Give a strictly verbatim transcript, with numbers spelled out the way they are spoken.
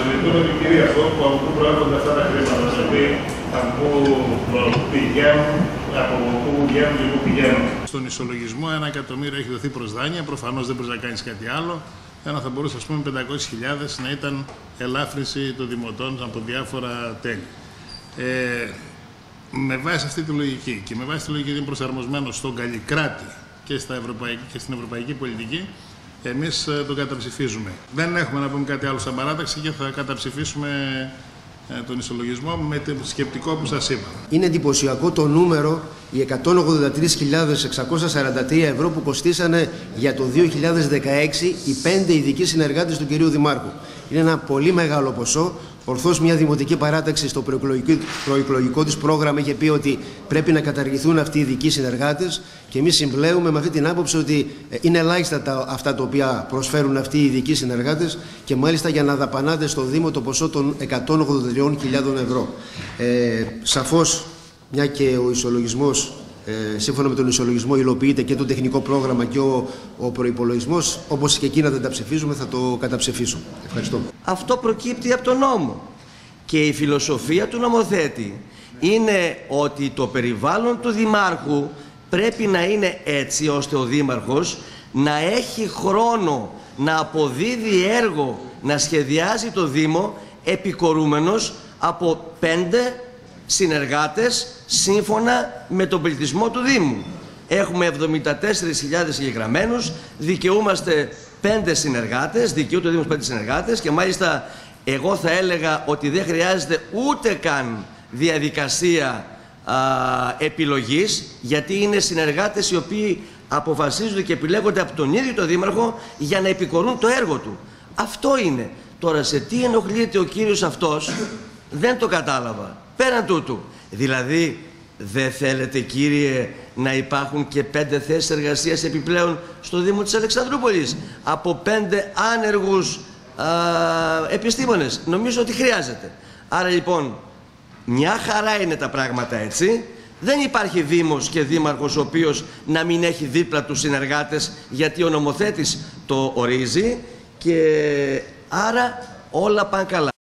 Συζητούμε την κυρία αυτό που από πού προέρχονται αυτά τα χρήματα, δηλαδή από πού πηγαίνουν, από πού βγαίνουν και πού πηγαίνουν. Στον ισολογισμό ένα εκατομμύριο έχει δοθεί προς δάνεια, προφανώς δεν μπορείς να κάνεις κάτι άλλο. Ένα θα μπορούσε, ας πούμε, πεντακόσιες χιλιάδες να ήταν ελάφρυνση των δημοτών από διάφορα τέλη. Ε, με βάση αυτή τη λογική και με βάση τη λογική ότι είναι προσαρμοσμένο στον καλλικράτη και, στα ευρωπαϊκή, και στην ευρωπαϊκή πολιτική, εμείς τον καταψηφίζουμε. Δεν έχουμε να πούμε κάτι άλλο σαν παράταξη και θα καταψηφίσουμε τον ισολογισμό με το σκεπτικό που σας είπα. Είναι εντυπωσιακό το νούμερο, οι εκατόν ογδόντα τρεις χιλιάδες εξακόσια σαράντα τρία ευρώ που κοστίσανε για το δύο χιλιάδες δεκαέξι οι πέντε ειδικοί συνεργάτες του κυρίου Δημάρχου. Είναι ένα πολύ μεγάλο ποσό. Ορθώς μια δημοτική παράταξη στο προεκλογικό, προεκλογικό της πρόγραμμα είχε πει ότι πρέπει να καταργηθούν αυτοί οι ειδικοί συνεργάτες και εμείς συμπλέουμε με αυτή την άποψη ότι είναι ελάχιστα τα, αυτά τα οποία προσφέρουν αυτοί οι ειδικοί συνεργάτες και μάλιστα για να δαπανάτε στο Δήμο το ποσό των εκατόν ογδόντα τριών χιλιάδων ευρώ. Ε, σαφώς, μια και ο ισολογισμός, Ε, σύμφωνα με τον ισολογισμό υλοποιείται και το τεχνικό πρόγραμμα και ο, ο προϋπολογισμός, όπως και εκείνα δεν τα ψηφίζουμε, θα το καταψηφίσουμε. Ευχαριστώ. Αυτό προκύπτει από τον νόμο. Και η φιλοσοφία του νομοθέτη είναι ότι το περιβάλλον του Δημάρχου πρέπει να είναι έτσι ώστε ο Δήμαρχος να έχει χρόνο να αποδίδει έργο, να σχεδιάζει το Δήμο επικορούμενος από πέντε συνεργάτες σύμφωνα με τον πληθυσμό του Δήμου. Έχουμε εβδομήντα τέσσερις χιλιάδες συγκεκραμένους, δικαιούμαστε πέντε συνεργάτες, δικαιούται ο Δήμος πέντε συνεργάτες και μάλιστα εγώ θα έλεγα ότι δεν χρειάζεται ούτε καν διαδικασία α, επιλογής, γιατί είναι συνεργάτες οι οποίοι αποφασίζονται και επιλέγονται από τον ίδιο τον Δήμαρχο για να επικορούν το έργο του. Αυτό είναι. Τώρα σε τι ενοχλείται ο κύριος αυτός δεν το κατάλαβα. Πέραν τούτου, δηλαδή δεν θέλετε κύριε να υπάρχουν και πέντε θέσεις εργασίας επιπλέον στο Δήμο της Αλεξανδρούπολης από πέντε άνεργους α, επιστήμονες? Νομίζω ότι χρειάζεται. Άρα λοιπόν μια χαρά είναι τα πράγματα έτσι. Δεν υπάρχει Δήμος και Δήμαρχος ο οποίος να μην έχει δίπλα τους συνεργάτες, γιατί ο νομοθέτης το ορίζει και άρα όλα πάνε καλά.